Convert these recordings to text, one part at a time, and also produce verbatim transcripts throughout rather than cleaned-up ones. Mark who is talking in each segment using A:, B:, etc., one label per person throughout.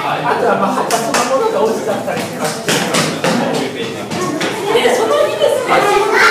A: あとはまあ発達なものが落ちだったりとかして、でその日ですね、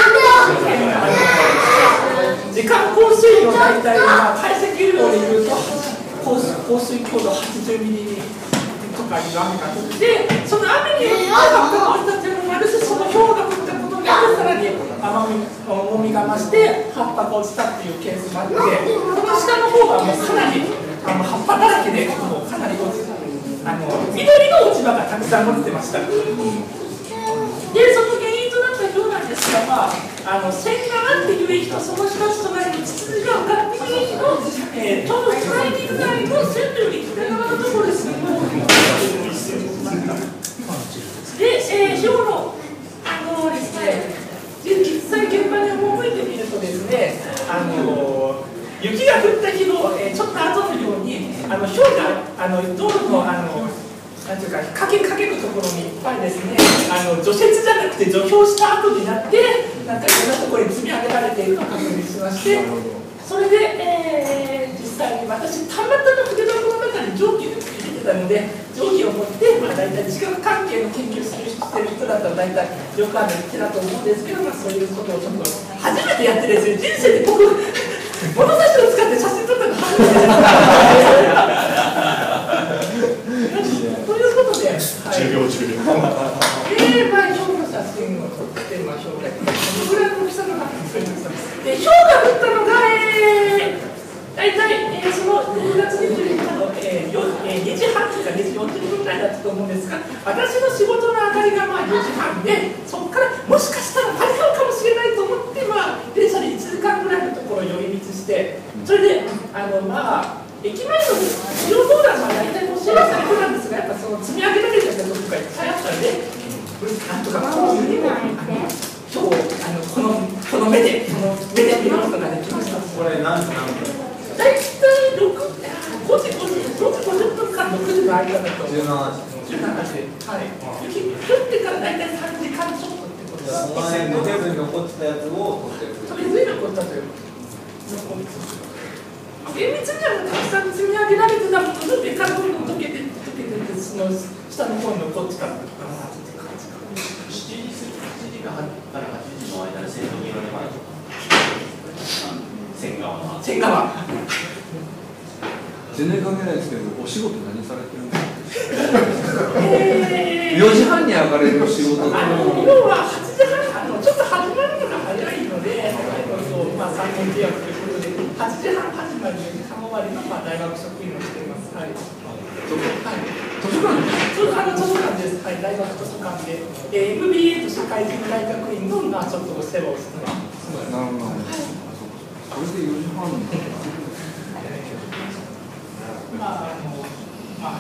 A: 時間降水量大体まあ解析量でいうと降水強度はちじゅうミリとかいう雨が降って、その雨によって葉っぱが落ちたっていうのもあるし、その氷が降ったことによってさらに甘み重みが増して葉っぱが落ちたっていうケースもあって、この下の方はもうかなりあの葉っぱだらけでもうかなり落ちあの緑の落ち葉がたくさん落ちてました。でその原因となった氷なんですが、まあ、あの仙川っていう駅とその一つ隣に秩父川っていう駅の、えー、ちょうどスライディングラインの線路より北側のところですね。で、えー、氷のあのですね、実際現場に赴いてみるとですね、あの雪が降った日の、えー、ちょっと後のようにあの氷があの道路のあのなんていうかかけかけるところにいっぱいですね、あの除雪じゃなくて除氷した後になってなんかいろんなところに積み上げられているのを確認しまして、それで、えー、実際に私たまたま筆箱の中に蒸気を入れてたので蒸気を持って、まあ、大体地学関係の研究するしてる人だったら大体よくある手だと思うんですけど、まあ、そういうことをちょっと初めてやってですね、人生で僕物差しを使って写真撮ったの初めてということで、じゅうびょうじゅうびょうえー、まあ、氷の写真を撮って、まあ、氷がどのぐらいの大きさのか作りました。で、氷が降ったのが、えー、大体、えー、そのにがつにじゅうみっかの、えーえー、にじはんとかにじよんじゅっぷんぐらいだったと思うんですが、私の仕事の明かりがまあよじはんで、そこからもしかしたら間に合うかもしれないと思って、まあ、電車でいちじかんぐらいのところを寄り道して、それで、あのまあ、駅前の使用相談は大体もうシェアされてたんですが、やっぱその積み上げられるようなところがいっぱいあったので、なんとかこういうのを今日あのこのこの目でこの目で見ることができました。
B: これ何時何分？
A: 大体六ごじごじごじごじゅっぷんからろくじの間だと。
B: 十七時。
A: 十七時。はい。雪降ってから大体三時間ちょっとってことです。
B: その辺で手に残ってたやつを取ってる。
A: 取り残ったという。厳密にはたくさん積み上げられてたものの上からどんどん溶けて溶けてってその下の方に残ってたのかなって感じか。
C: しちじからはちじの間で線路に乗れば仙川の
A: 仙川
D: 全然関係ないですけど、お仕事何されてるんですか？
A: えー、
D: よじはんに上がれる仕事
A: あの要ははちじはん、あのちょっと始まるのが早いので、まあ、さんねん契約ということではちじはん始まりにさん割の、まあ、大学職員をしています。はい。図書館です。あの図書館です。はい、大学図書館で、えー、エムビーエー と社会人大学院のまあちょっとお世話をしてます。
D: なるほど。これでよじはん。
A: まああのまあ。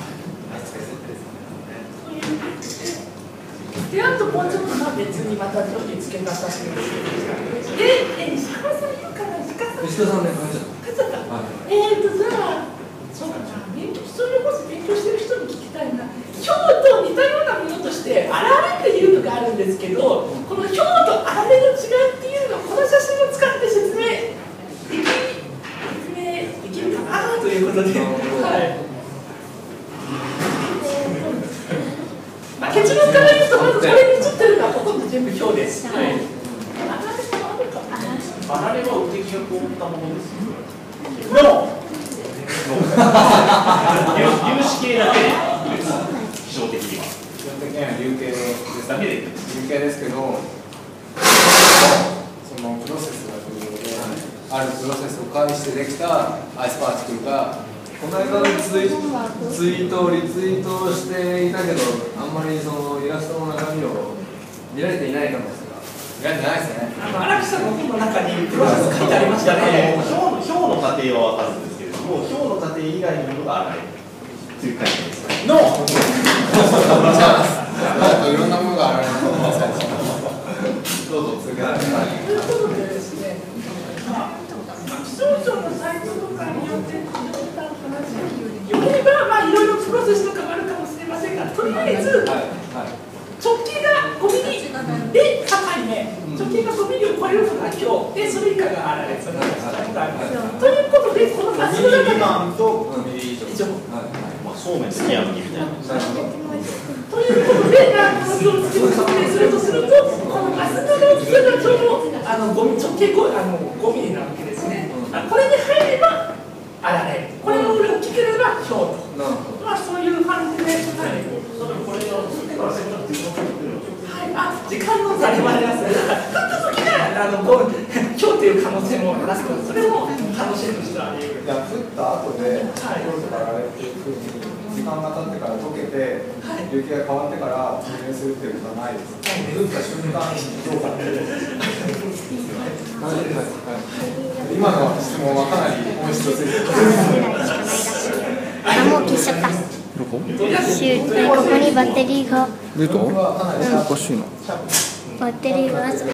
A: で、あともうちょっとまあ別にまた上下付け方してるんですけど、で、え、石川さんいるかな、石川さん。
D: 石川さんね、帰っちゃった。
A: 帰っちゃった。はい、えーと、じゃあ、そうだな、勉強、それこそ勉強してる人に聞きたいな。ひょうと似たようなものとして、あられっていうのがあるんですけど、このひょうとあられの違いっていうのを、この写真を使って説明でき、説明できるかなということで。はい。まあ、結論から言うと、まずこれに写ってるのはほとんど全部ひょうです。はい。
C: あられは雨滴が凍ったものです。
B: ノー。
C: 粒子系だけで気象的には。
B: 基本的には流形です
C: だけで
B: 流形ですけど、そのプロセスが重要で、あるプロセスを介してできたアイスパーチクルが。
D: この間のツイ、ツイートをリツイートしていたけど、あんまりそのイラストの中身を見られていないかもしれない。
B: 見られてないですね。
A: あの荒木さんの本の中にプロセス書いてありましたね。
C: ひょうの、ひょうの過程は分かるんですけれども、ひょうの過程以外のものがあられという感じです。
B: ノー。じゃあ、もっといろんなものがあられると思います。どうぞ続けてください。
A: ということでですね、気象庁のサイトとかによってよりはまあいろいろプロセスとかもあるかもしれませんが、とりあえず直径がごミリで高いね、直径がごミリを超えるのがひょうで、それ以下があられ、それがということで、このマスの中
B: ミリ未満とごミリ以上。
A: 以上。
C: まあそうめん好きやのに
A: ということで、この表付きを説明するとすると、このガスの大きさがちょうどあのゴミ直径 5, あのごミリなわけですね。これに入ればあられ、これの大きければひょうと、まあ、そういう感じで、はい、これを作ってからせっかくはい、あ、時間のざれもありますね。降った時があのこうひょうという可能性もありますけど、それも可能性としてはあり得る。
E: いや、降った後で、ひょうとかあれっていうふうに時間が経ってから溶けて、はい、雪が変わってから充電するっていうことはないです。はい、降った瞬間にどうかって。今の質問はかなり本質をついてる。
F: あ、もう消しちゃった。どこ？シュー、ここにバッテリーが。
E: 出た？おかしいな。
F: バッテリーが